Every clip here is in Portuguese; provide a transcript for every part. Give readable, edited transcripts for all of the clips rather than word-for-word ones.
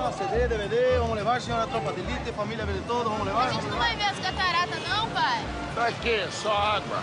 CD, DVD, vamos levar, senhora Tropa de Elite, família vê todo, vamos levar. A gente não vai ver as cataratas, não, pai? Pra quê? Só água.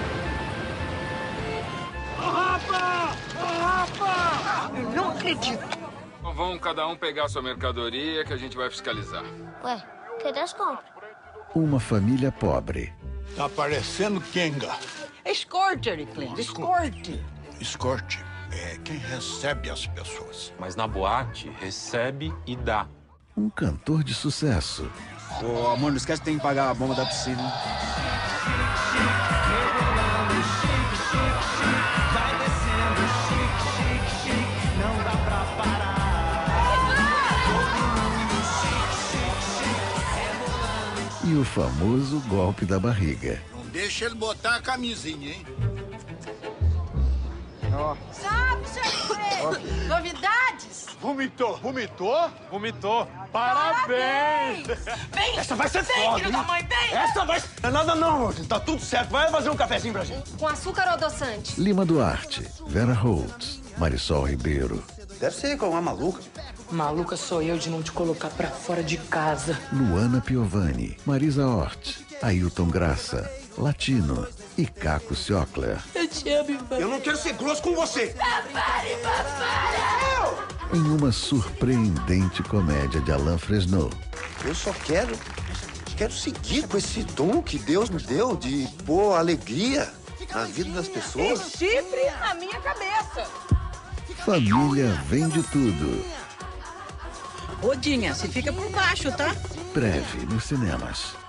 Ô, Rafa! Ô, Rafa! Eu não acredito. Então vão cada um pegar a sua mercadoria que a gente vai fiscalizar. Ué, cadê as compras? Uma família pobre. Tá parecendo Kenga. Escorte, Ericlino, escorte. Escorte é quem recebe as pessoas. Mas na boate, recebe e dá. Um cantor de sucesso. Ô, amor, não esquece que tem que pagar a bomba da piscina, hein? E o famoso golpe da barriga. Não deixa ele botar a camisinha, hein? Sabe, senhor? Novidades? Vomitou. Vomitou? Vomitou. Parabéns! Vem! Essa vai ser Vem, foda, filho hein? da mãe, vem! Essa vai... Não é nada não, tá tudo certo. Vai fazer um cafezinho pra gente. Com açúcar ou adoçante? Lima Duarte, Vera Holtz, Marisol Ribeiro, Deve ser com uma maluca. Maluca sou eu de não te colocar pra fora de casa. Luana Piovani, Marisa Hort, Ailton Graça, Latino e Caco Ciocler. Eu te amo, pai. Eu não quero ser grosso com você. Papai! Em uma surpreendente comédia de Alain Fresneau. Eu só quero seguir com esse dom que Deus me deu de pôr alegria na vida das pessoas. Chifre na minha cabeça. Família vende tudo. Odinha, você fica por baixo, tá? Breve nos cinemas.